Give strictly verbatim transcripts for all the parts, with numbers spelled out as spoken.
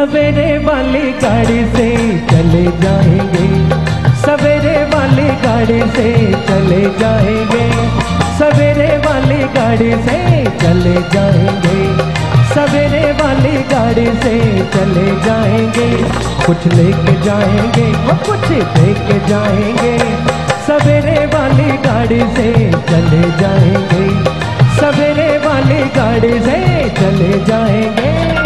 सवेरे वाली गाड़ी से चले जाएंगे, सवेरे वाली गाड़ी से चले जाएंगे, सवेरे वाली गाड़ी से चले जाएंगे, सवेरे वाली गाड़ी से चले जाएंगे। कुछ लेके जाएंगे और कुछ देके जाएंगे, सवेरे वाली गाड़ी से चले जाएंगे, सवेरे वाली गाड़ी से चले जाएंगे।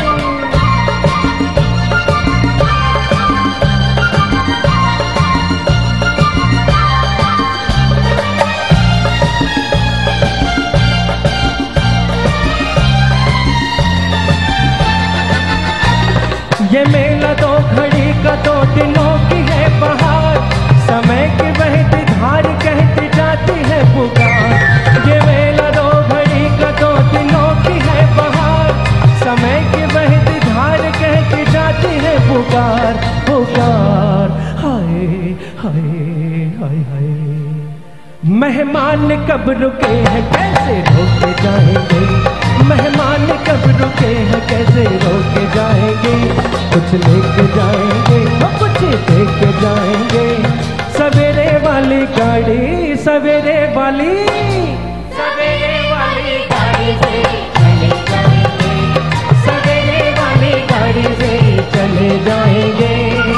ये मेला दो घड़ी का दो दिनों की है बहार, समय की बहती धार कहती जाती है पुकार। ये मेला दो घड़ी का दो दिनों की है बहार, समय की बहती धार कहती जाती है पुकार पुकार। हाय हाय हाय हाय, मेहमान कब रुके हैं कैसे रोके जाएंगे, मेहमान कब रुके हैं कैसे रोके जाएंगे। कुछ लेके जाएंगे और कुछ देके जाएंगे, सवेरे वाली गाड़ी, सवेरे वाली, सवेरे वाली गाड़ी से चले जाएंगे, सवेरे वाली गाड़ी से चले जाएंगे।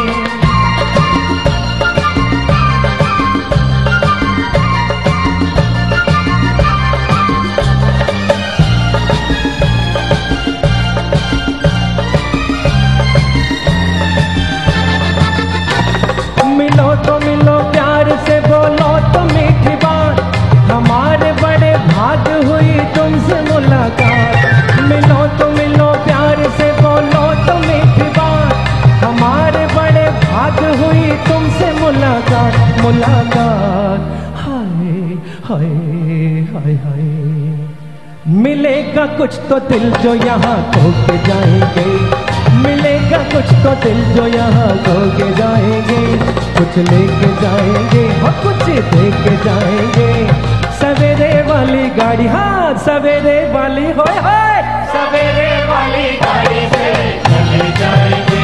मिलो तो मिलो प्यार से, बोलो तो मीठी बात, हमारे बड़े भाग हुई तुमसे मुलाकात। मिलो तो मिलो प्यार से, बोलो तो मीठी बात, हमारे बड़े भाग हुई तुमसे मुलाकात मुलाकात। हाय हाय हाय हाय, मिलेगा कुछ तो दिल जो यहाँ खो के जाएंगे, मिलेगा कुछ तो दिल जो यहाँ खो के जाएंगे। कुछ लेके जाएंगे और कुछ देके जाएंगे, सवेरे वाली गाड़ी, हाँ सवेरे वाली, होय होय, सवेरे वाली गाड़ी से चले जाएंगे,